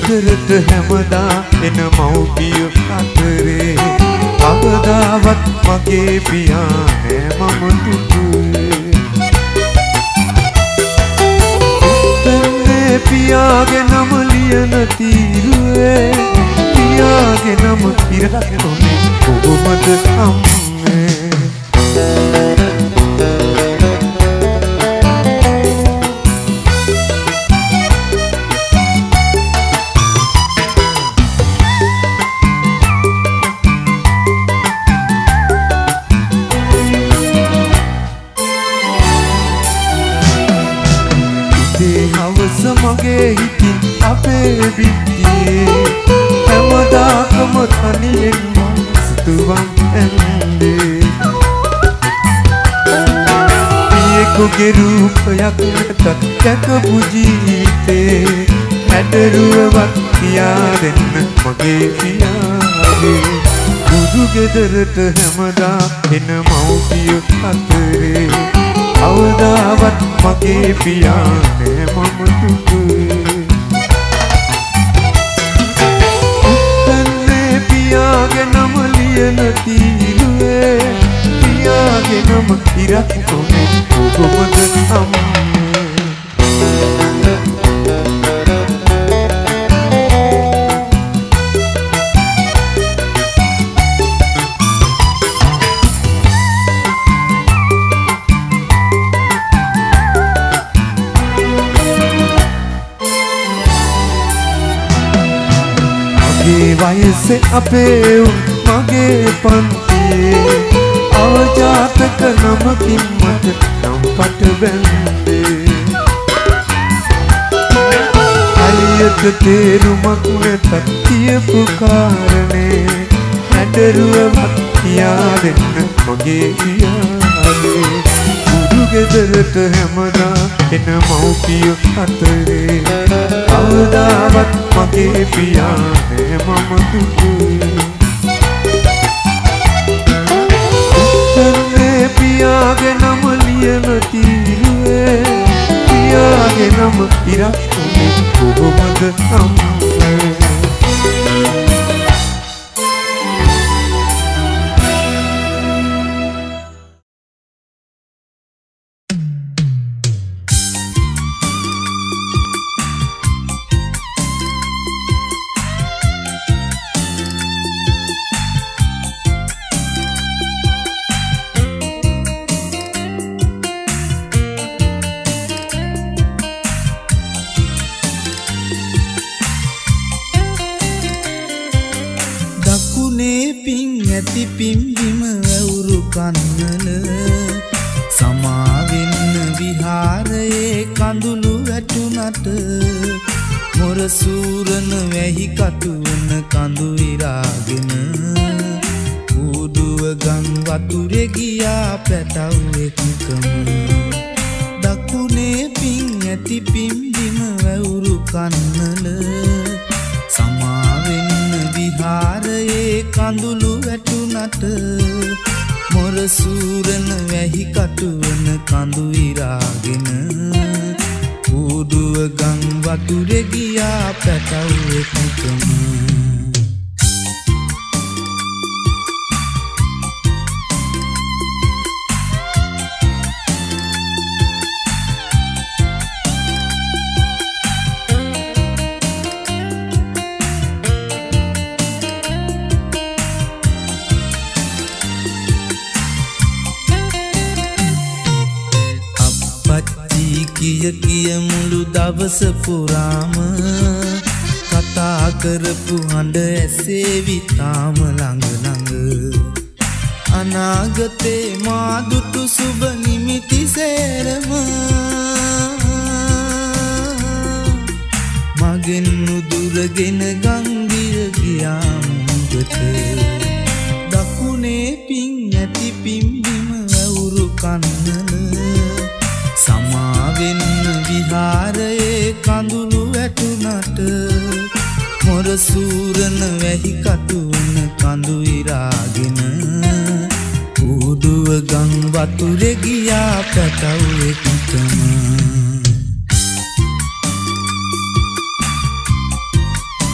ගෙදරට හැමදා එන මව්පිය අතරේ කවදාවත් මගේ පියා නෑ මම දුටුවේ. උත්තන්නේ පියාගේ නම ලියන තීරුවේ පියාගේ නම ඉරකටොනේ කොහොමද අම්මේ. මගේ හිතින් අපේ බිත්තියේ හැමදාකම තනියෙන් මම සිතුවම් ඇන්දේ. පියෙකුගේ රූපයක් නැතත් දැකපු ජීවිතේ හැඩරුවක් කියා දෙන්න මගේ පියාගේ. බුදු ගෙදරට හැමදා එන මව්පිය අතරේ කවදාවත් මගේ පියා නෑ මම දුටුවේ. උත්තන්නේ පියාගේ නම ලියන තීරුවේ පියාගේ නම ඉරක්කොනේ කොහොමද අම්මේ. වයසේ අපේ උන් මගේ පන්තියේ අවජාතක නමකින් මට නම් පට බැන්දේ. හරියට තේරුමක් නැතත් කියපු කාරණේ හැඩරුවක් කියා දෙන්න මගේ පියාගේ. බුදු ගෙදරට හැමදා එන මව්පිය අතරේ කවදාවත් මගේ පියා නෑ මම දුටුවේ. උත්තන්නේ පියාගේ නම ලියන තීරුවේ පියාගේ නම ඉරක්කොනේ කොහොමද අම්මේ. පිම්බිම වැවුරු කන්නල සමාවෙන්න විහාරයේ කඳුළු වැටුනට මොරසූරන වැහි කටුවන කඳු ඉරාගෙන ඌඩුව ගම් වතුරේ ගියා පැටව් එක්කම. දකුණේ පින් ඇති පිම්බිම වැවුරු කන්නල සමාවෙන්න විහාරයේ කඳුළු වැටුනට මොරසූරන වැහි කටුවන කඳු ඉරාගෙන ඌඩුව ගම් වතුරේ ගියා පැටව් එක්කම. කිය මුළු දවස පුරාම කතා කරපු හඬ ඇසේවි තාම ළඟ ළඟ. අනාගතේ මා දුටු සුබ නිමිති සේරම මගෙන් නුදුරගෙන ගංගිය ගියා මුඟට. දකුණේ පින් ඇති පිම්බිම වැවුරු කන්නල සමාවෙන්න විහාරයේ කඳුළු වැටුනට මොරසූරන වැහි කටුවන කඳු ඉරාගෙන ඌඩුව ගම් වතුරේ ගියා පැටව් එක්කම.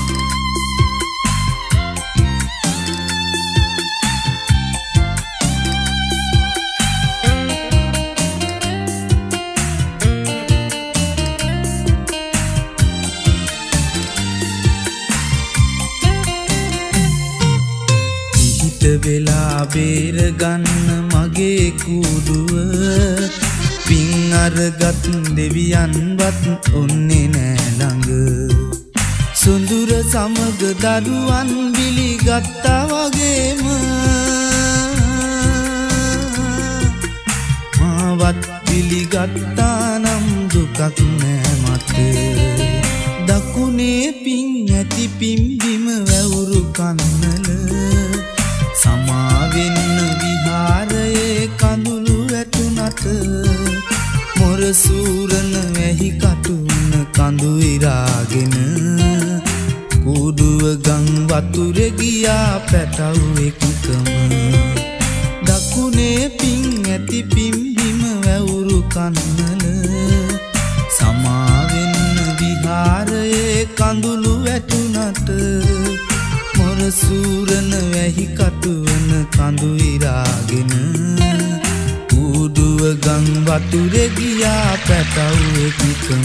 වෙලා බේරගන්න මගේ කූඩුව පින් අරගත් දෙවියන්වත් ඔන්නේ නෑ ළඟ සුඳුර සමග දරුවන් බිලිගත්තා වගේම මාවත් බිලිගත්තා නම් දුකක් නෑ මට දකුණේ පින් ඇති පිම්බිම වැවුරු කන්නල සමාවෙන්න විහාරයේ කඳුළු වැටුනට මොරසූරන වැහි කටුන කඳු ඉරාගෙන කූඩුව ගං වතුරේ ගියා පැටව් එකකම දකුණේ පින් ඇති පිම්බිම වැවුරු කන්නල සමාවෙන්න විහාරයේ කඳුළු වැටුනට මොරසූරන වැහි කටුවන කඳු ඉරාගෙන කූඩුව ගං වතුරේ ගියා පැටව් එකකම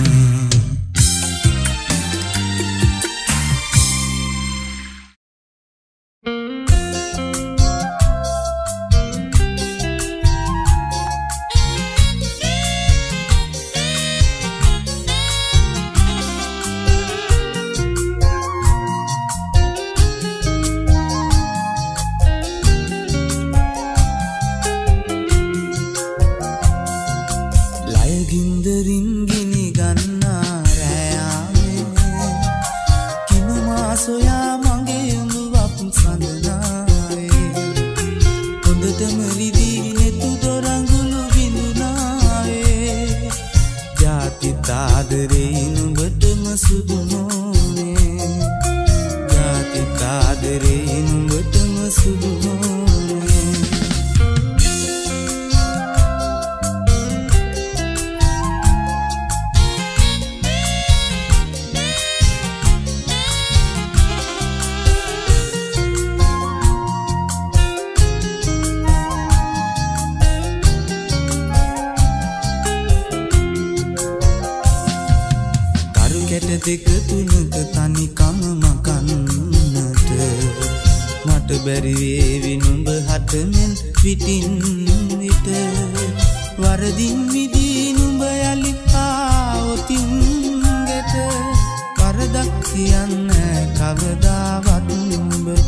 දෙක තුනක තනිකම මකන්නට මට බැරි වේවි නුඹ හටමෙන් පිටින් විට වරදින් විදී නුඹ යලි ආවොතින් ගෙට වරදක් කියන්නේ කවදාවත් නුඹට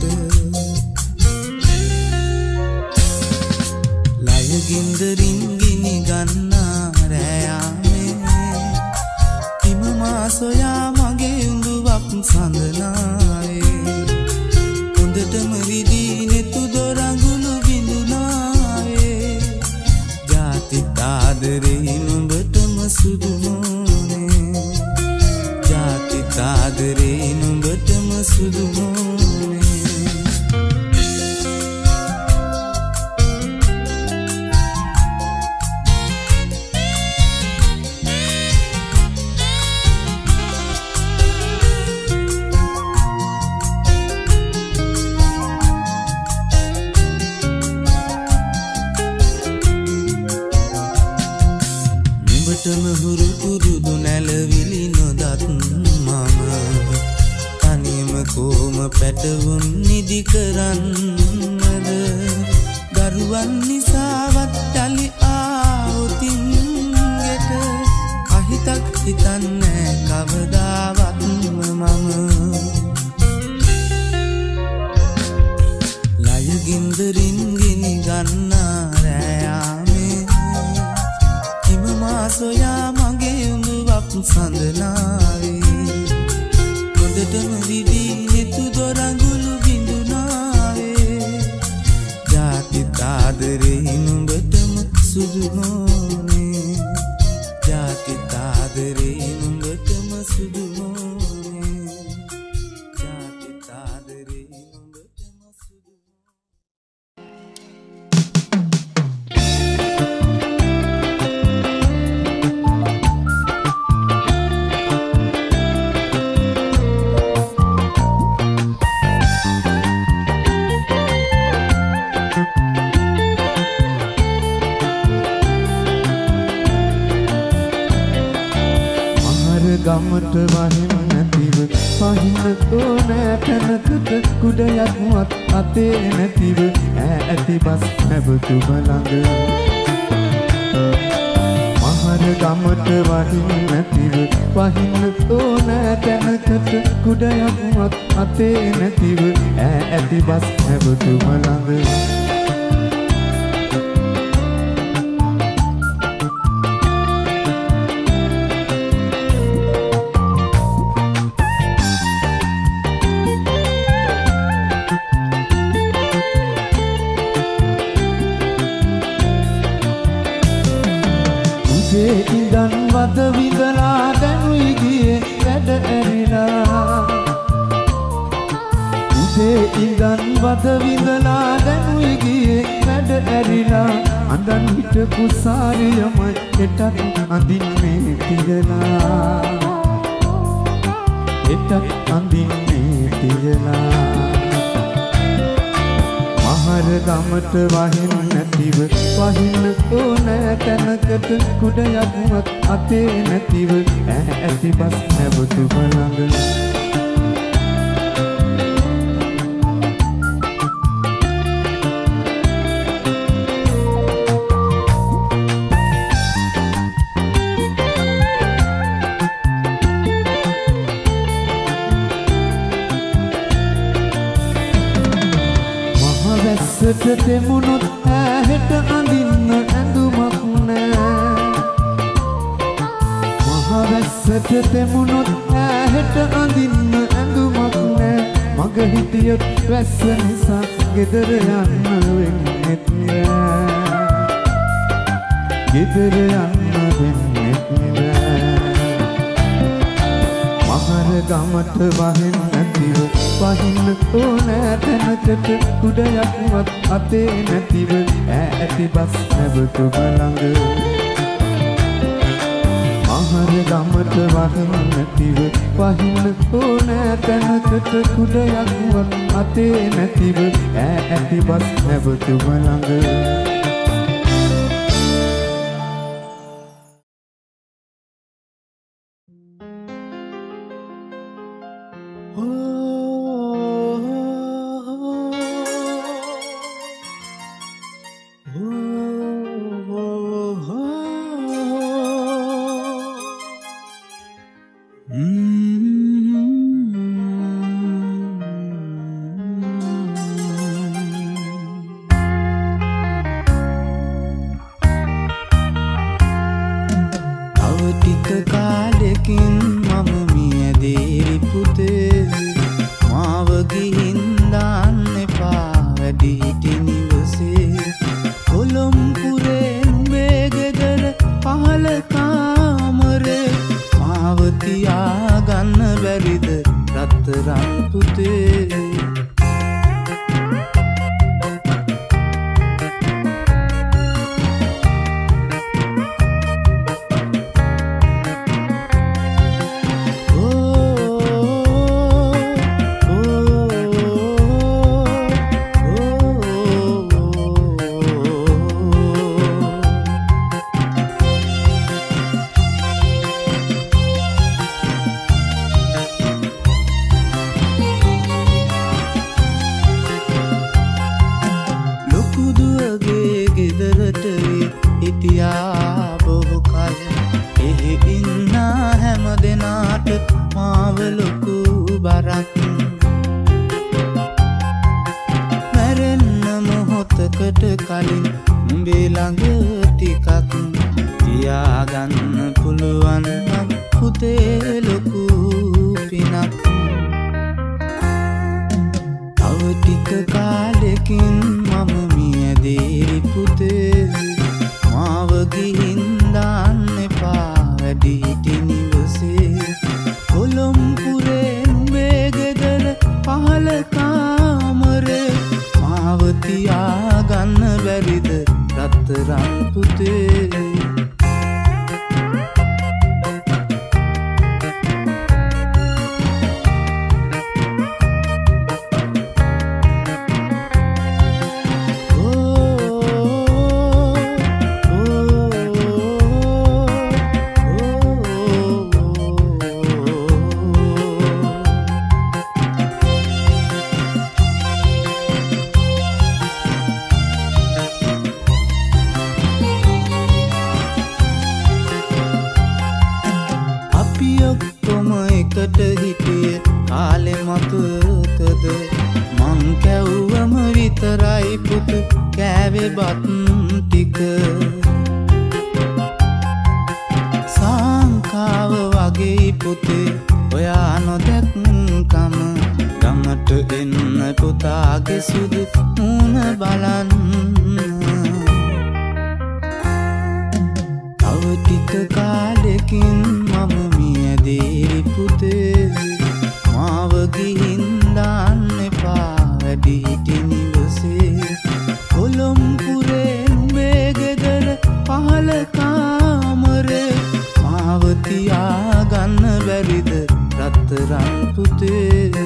ලයගින්දරින් ගිනි ගන්නා රෑයාමේ හිම මාසොයා මගේ උඳුවක් සඳනාවේ හොඳටම විදී නෙතු දොරඟුළු බිඳුනාවේ ජාතිත් ආදරේ නුඹටම සුදු නෝනේ ජාතිත් ආදරේ නුඹටම සුදු නෝනේ හුරු පුරුදු නැලවිලි නොදත් මම තනියම කොම පැටවුන් නිදි කරන්නද දරුවන් නිසාවත් යලි ආවොතින් ගෙට අහිතක් හිතන්නේ කවදාවත් මම ලයගින්දරින් ගිනි ගන්නා රෑයාමේ සොයා මගේ උඳුවක් සඳනාවේ හොඳටම විදී නෙතු දොරඟුළු බිඳුනාවේ ජාතිත් ආදරේ නුඹටම සුදු නෝනේ ජාතිත් ආදරේ නුඹටම සුදු නෝනේ ජාතිත් ආදරේ නුඹටම සුදු ගමට වහින් නැතිව පහින්න ඕනෑ තැනකට කුඩයක්වත් අතේ නැතිව ඇති බස් නැවතුම ළඟ මහර ගමට වහින්න නැතිව පහින්න ඕනෑ තැනකට කුඩයක්වත් අතේ නැතිව ඇති බස් නැවතුම ළඟ ඉඳන් වද විඳලා දැනුයි ගියේ වැඩ ඇරිලා උදේ ඉඳන් වද විඳලා දැනුයි ගියේ වැඩ ඇරිලා අඳන් හිටපු සාරියමයි හෙටත් අඳින්නේ තියලා හෙටත් අඳින්නේ තියලා මහර ගමට වහින්න නැතිව වහින්න ඕනෑ තැනකට කුඩයක්වත් අතේ නැතිව ඇති බස් නැවතුම ළඟ වැස්සට තෙමුණොත් ඈහෙට අඳින්න ඇඳුමක් නෑ මහ වැස්සට තෙමුණොත් ඈහෙට අඳින්න ඇඳුමක් නෑ මග හිටියොත් වැස්ස නිසා ගෙදර යන්න වෙන්නෙත් නෑ ගෙදර යන්න වෙන්නෙත් නෑ මහර ගමට වහින්න නැතිව වහින්න ඕනෑ තැනකට කුඩයක්වත් අතේ නැතිව ඇති බස් නැවතුම ළඟ මහර ගමට වහින්න නැතිව වහින්න ඕනෑ තැනකට කුඩයක්වත් අතේ නැතිව ඇති බස් නැවතුම ළඟ ළඟට හිටිය කාලෙ මතකද මං කැව්වම විතරයි පුතු කෑවේ බත් ටික සංකාව වගේ පුතේ ඔයා නොදැක්කම ගමට එන්න පුතාගේ සුදු මූණ බලන්න තව ටික කාලෙකින් මම මියදී පුතේ මාව ගිහින් දාන්න එපා වැඩි හිටි නිවසේ කොළඹුරේ නුඹේ ගෙදර පහළ කාමරේ මාව තියාගන්න බැරිද රත්තරන් පුතේ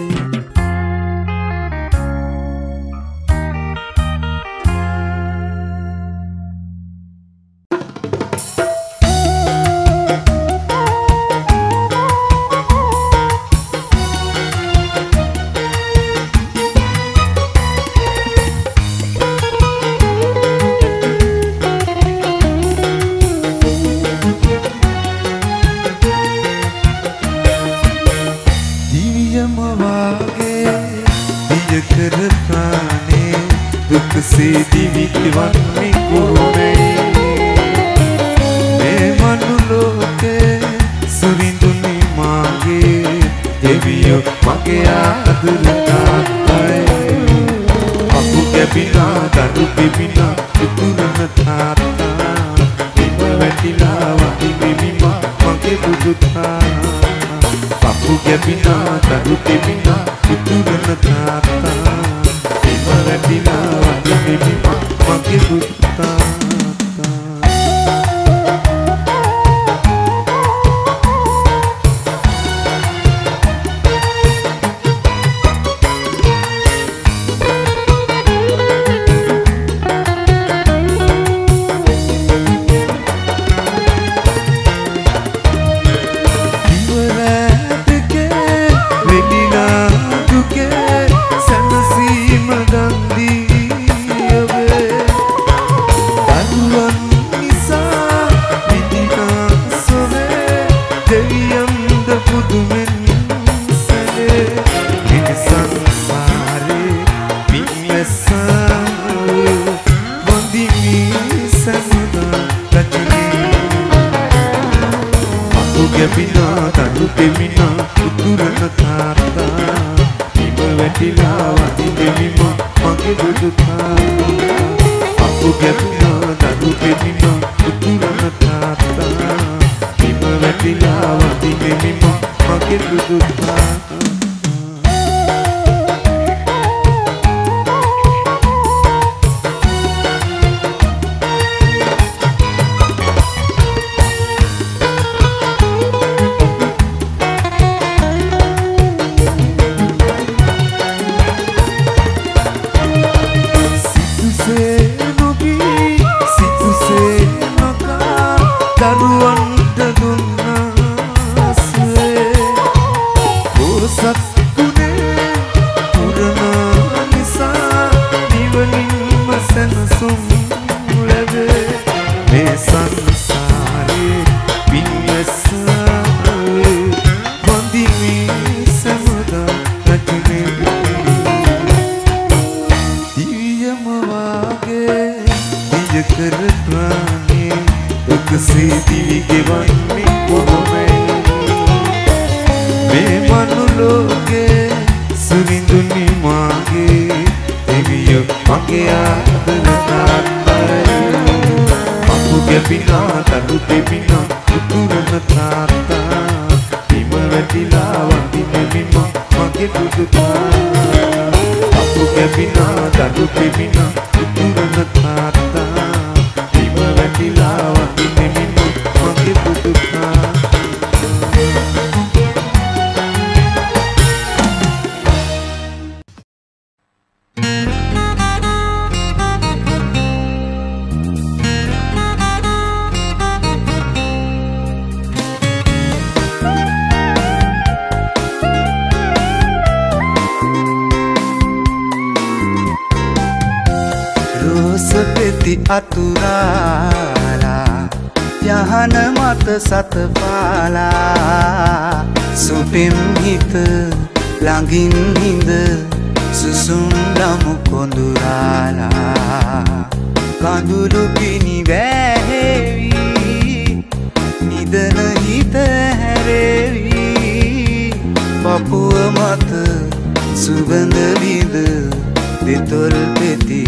අතුරාලා යහන මත සතපාලා සුපිම් හිත ළඟින් හිඳ සුසුම් ලමු කොඳුරාලා කඳුළු පිණි වැහෙවි නිදන හිත හැරෙවි පපුව මත සුවඳ විඳ දෙතොල් පෙති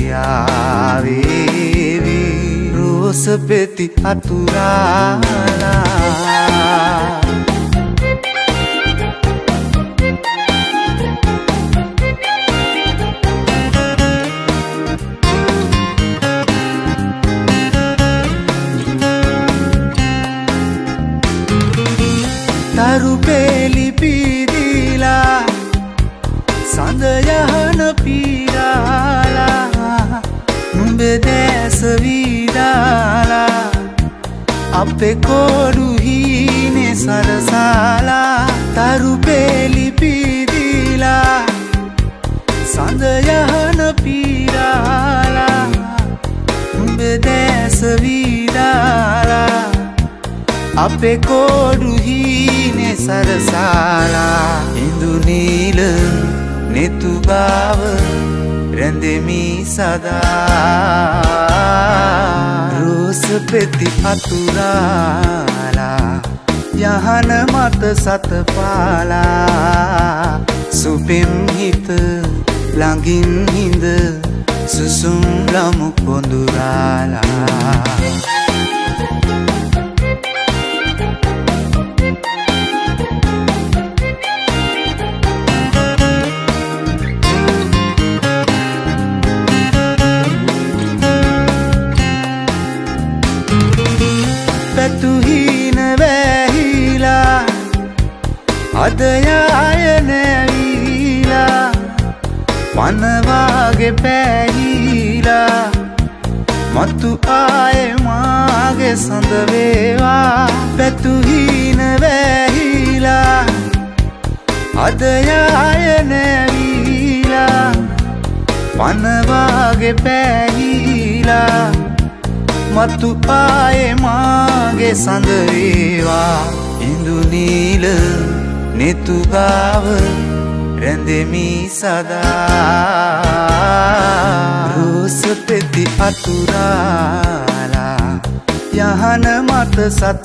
ආවේවි රෝස පෙති අතුරාලා තරු පෙලි පීදිලා සඳ යහන පීරාලා නුඹේ දැස විදාලා අපේ කොඩු හීනේ සරසාලා තරු පෙලි පීදිලා සඳ යහන පීරාලා නුඹේ දැස විදාලා අපේ කොඩු හීනේ සරසාලා ඉඳු නීල නෙතු ගාව රැඳෙමි සදා රෝස පෙති අතුරාලා යහන මත සතපාලා සුපිම් හිත ළඟින් හිඳ සුසුම් ලමු කොඳුරාලා පැතුහින වැහිලා අද යාය නැවිලා පනවාගේ පැහිලා මතු ආයේ මාගේ සඳ වේවා පැතුහින වැහිලා අද යාය නැවිලා පනවාගේ පැහිලා මතු ආයේ මාගේ සඳ වේවා ඉඳු නීල නෙතු ගාව රැඳෙමි සදා රෝස පෙති අතුරාලා යහන මත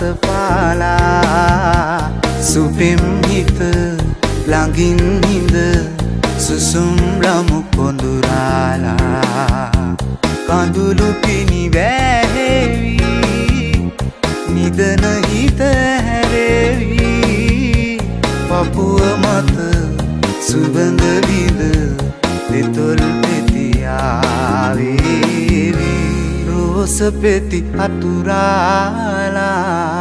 සතපාලා සුපිම් හිත ළඟින් හිඳ සුසුම් ලමු කොඳුරාලා කඳුළු පිණි වැහෙවි නිදන හිත හැරෙවි පපුව මත සුවඳ විඳ දෙතොල් පෙති ආවේවි රෝස පෙති අතුරාලා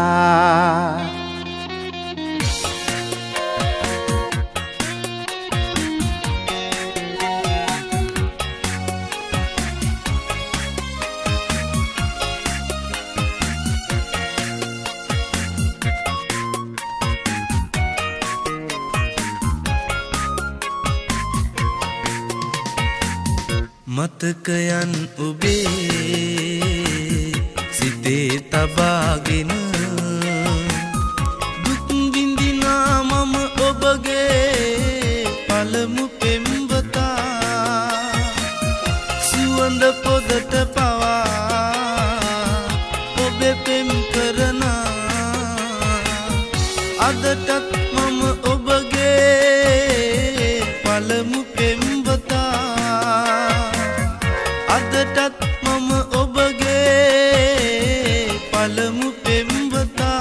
මතකයන් ඔබේ සිතේ තබාගෙන දුක් විඳිනා මම ඔබගේ පළමු පෙම්වතා සුවඳ පොදට පවා ඔබේ පෙම් කරනා අදටත් මම ඔබගේ පළමු පෙම්වතා අදටත් මම ඔබගේ පළමු පෙම්වතා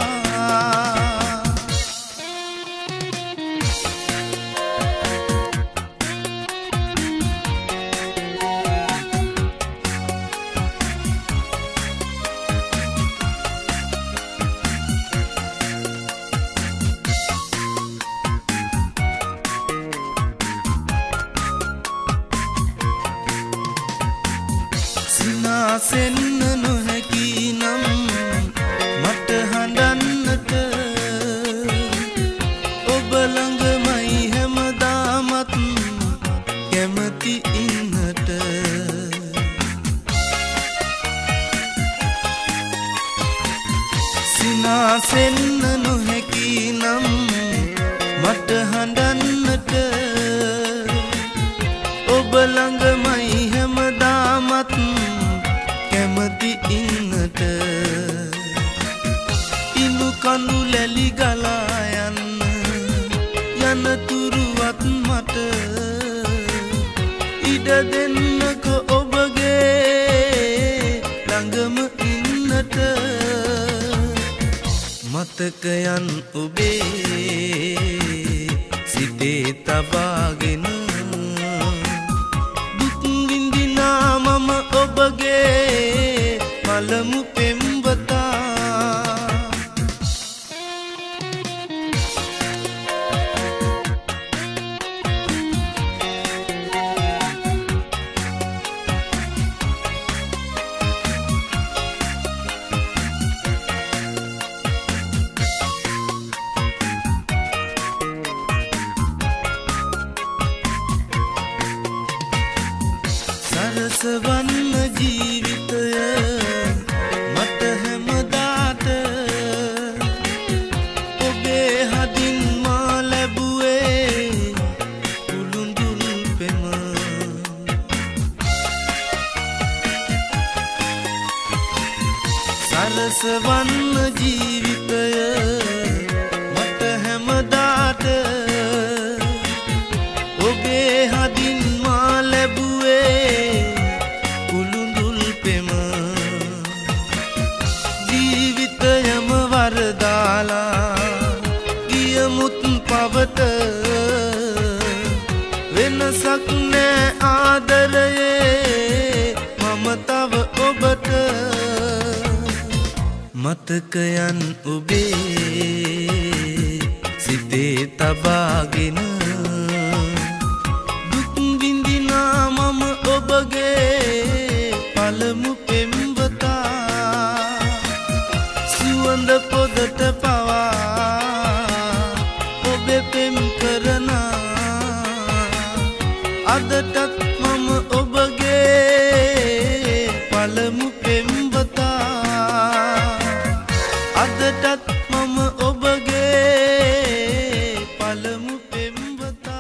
සිනාසෙන්න නොහැකි නම් මට හඬන්නට ඔබ ළඟමයි හැමදාමත් කැමති ඉන්නට සිනාසෙන්න නොහැකි නම් මට හඬන්නට ඔබ ළඟමයි හැමදාමත් කැමති ඉන්නට ඉනු කඳු ලැලි ගලා යන තුරුවත් මට ඉඩ දෙන්නක ඔබගේ ළඟම ඉන්නට මතකයන් ඔබේ සිතේ තබාගෙන දුක් විඳිනා මම ඔබගේ පළමු පෙම්වතා සරසවන්න ජීවිතය මට හැමදාට ඔබේ හදින් මා ලැබුවේ කුළුඳුල් පෙම සරසවන්න ජීවිතය මට හැමදාට ඔබේ හදින් මා ලැබුවේ ජීවිතයම වරදාලා ගියමුත් පවත වෙනසක් නෑ ආදරයේ මම තව ඔබට මතකයන් ඔබේ සිතේ තබාගෙන දුක් විඳිනා මම ඔබගේ පළමු පෙම්වතා සුවඳ පොදට පවා ඔබේ පෙම් කරනා අදටත් මම ඔබගේ පළමු පෙම්වතා අදටත් මම ඔබගේ පළමු පෙම්වතා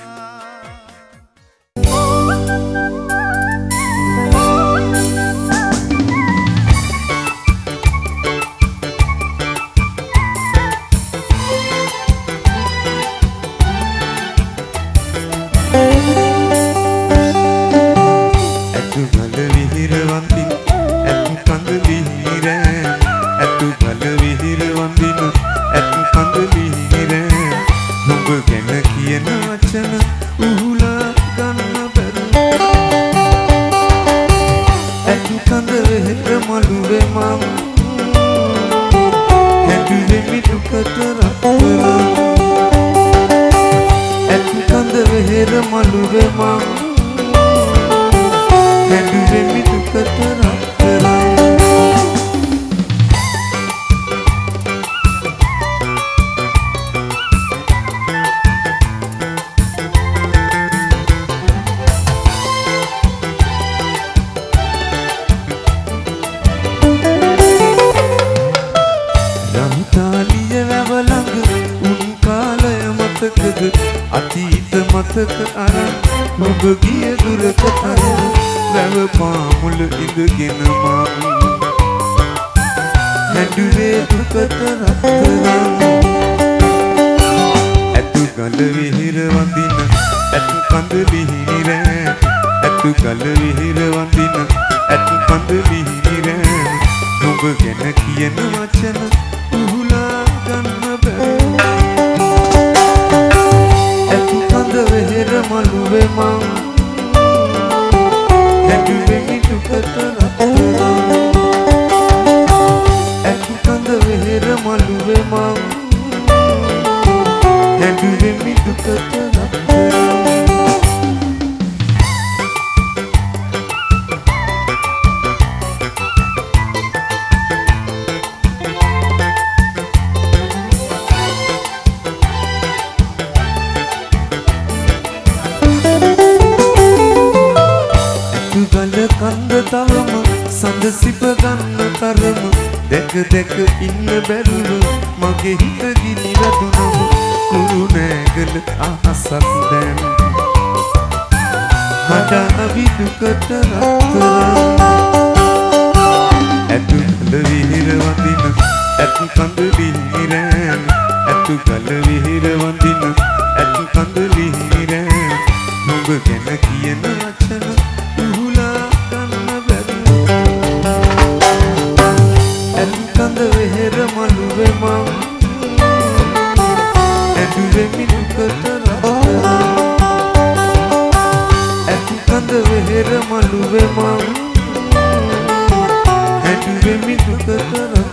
අතීත මතක අරන් ඔබ ගිය දුරක තරම වැව පාමුල ඉඳගෙන මම හැඬුවේ දුකට රත්තරන් ඇතු ගල විහිර වඳින ඇතු කඳ විහිර ඇතු ගල විහිර වඳින ඇතු කඳ විහිර ඔබ ගැන කියන වචන උහුලා ගන්න බැහැ වෙහෙර මළුවේ මං හැඬුවේ මිදුකට රත්තරන් ඇතු කඳ වෙහෙර මළුවේ මං හැඬුවේ මිදුකට රත්තරන් කන්ද තවම සඳ සිප ගන්න තරම දැක දැක ඉන්න බැරුව මගේ හිත ගිනි වැදුනම කුරු නෑ නැගල අහසක් දැන් හඬ විදුකට රත්තරන් ඇතු කඳ විහිර වඳින ඇතු කඳ ලිහිරෑන් ඇතු කල විහිර වඳින ඇතු කඳ ලිහිරෑන් නුඹ ගැන කියන වචන උහුලා ගන්න බැරි ඇතු කඳ විහිර මළුවේ මං ඇදුවේ මිදුකට රත්තරන් ඇතු කඳ විහිර මළුවේ මං ඇදුවේ මිදුකට රත්තරන්